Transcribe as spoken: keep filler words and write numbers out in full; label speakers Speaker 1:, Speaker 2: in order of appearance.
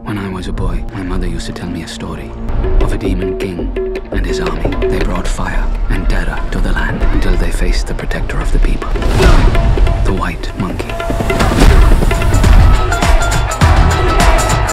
Speaker 1: When I was a boy, my mother used to tell me a story of a demon king and his army. They brought fire and terror to the land until they faced the protector of the people, the white monkey.